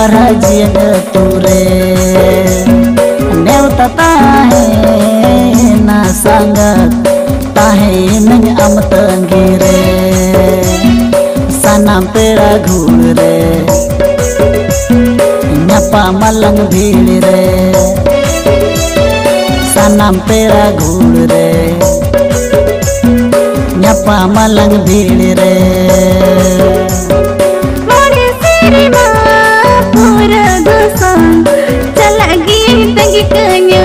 बरजियन तुरे नेवता ताहे ना संगत ताहे नंग अमतंगिरे सनम पेड़ा घूर रे नपा मलंग भीड़ रे सनम पेड़ा घूर रे नपा मलंग भीड़ रे पूरा दोस्तों चला गई तंगी कन्या